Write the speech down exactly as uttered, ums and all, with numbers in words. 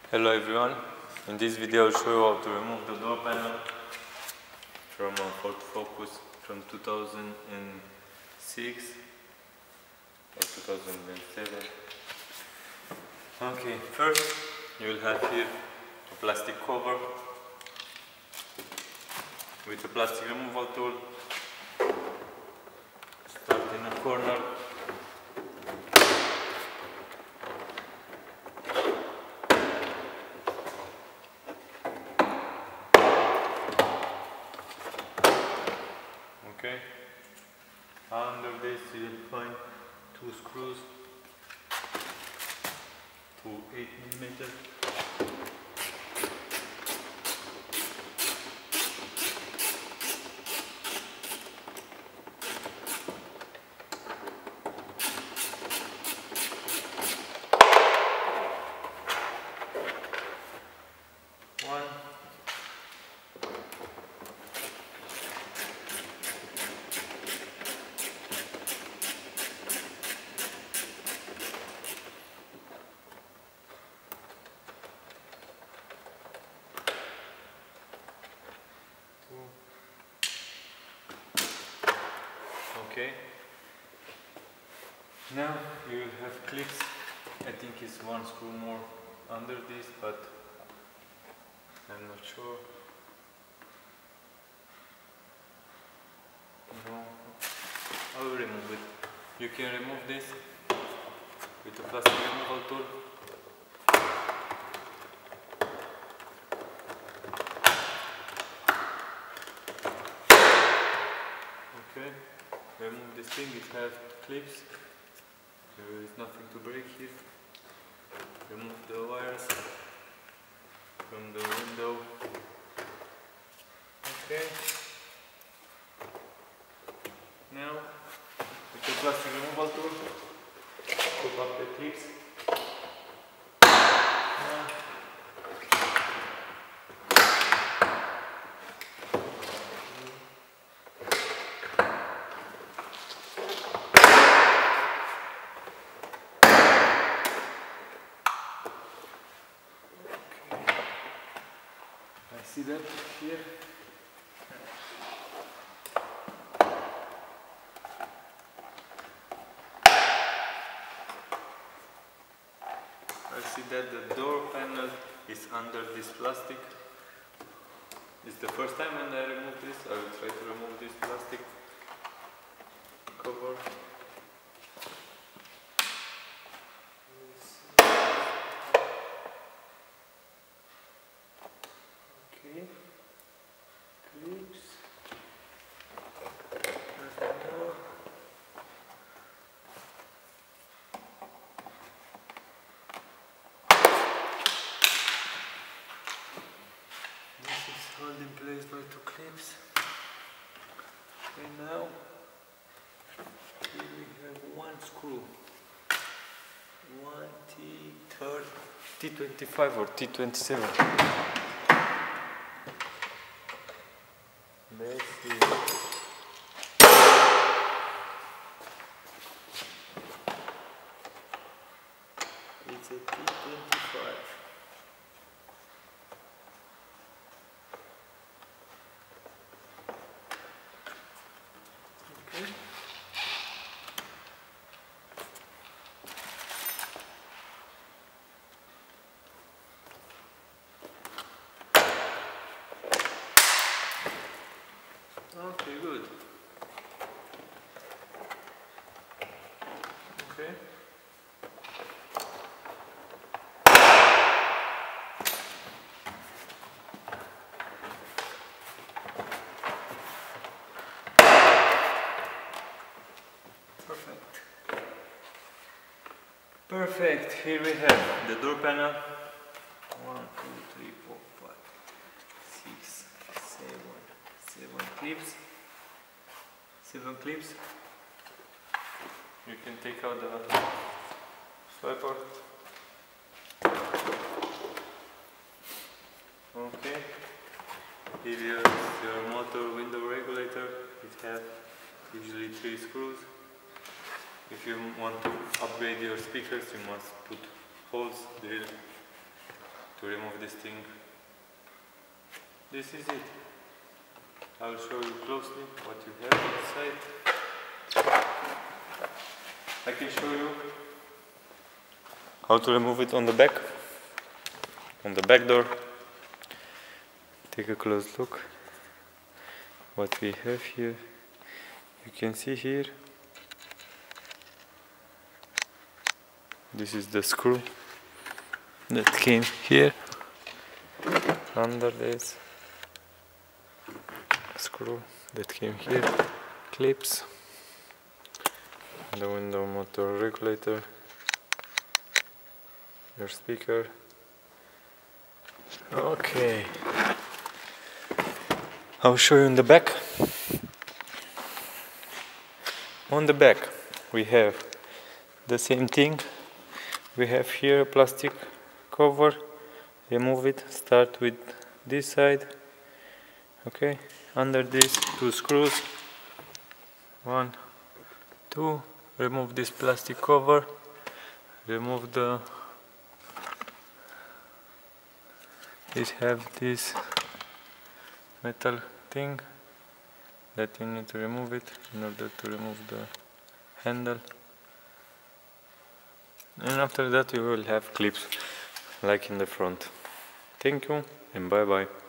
Hello everyone, in this video I'll show you how to remove the door panel from a Ford Focus from two thousand six or two thousand seven. Okay, first you will have here a plastic cover with a plastic removal tool. Start in a corner. Okay, under this you will find two screws, two eight millimeter. One. Okay, now you will have clips. I think it's one screw more under this, but I'm not sure. No, I will remove it. You can remove this with a plastic removal tool. Okay, remove this thing, it has clips, there is nothing to break here. Remove the wires from the window. Okay, now with the plastic removal tool, put up the clips. Now, I see that here. I see that the door panel is under this plastic. It's the first time when I remove this. I will try to remove this plastic cover. Okay, clips. There's more. This is held in place by two clips. Okay, now here we have one screw. One T twenty-five or T twenty-seven. Let's see. It's a T twenty-five. Okay. Okay, good. Okay. Perfect. Perfect. Here we have the door panel. One, two, three, four, five, six, seven, seven clips. Seven clips. You can take out the swiper. Okay. Here is your motor window regulator. It has usually three screws. If you want to upgrade your speakers, you must put holes, drill to remove this thing. This is it. I'll show you closely what you have inside. I can show you how to remove it on the back, on the back door. Take a close look what we have here. You can see here, this is the screw that came here under this screw that came here, clips, the window motor regulator, your speaker. Okay, I'll show you in the back. On the back we have the same thing. We have here a plastic cover. Remove it. Start with this side. Okay, under this two screws. One, two. Remove this plastic cover. Remove the. It have this metal thing that you need to remove it in order to remove the handle. And after that you will have clips like in the front. Thank you and bye bye.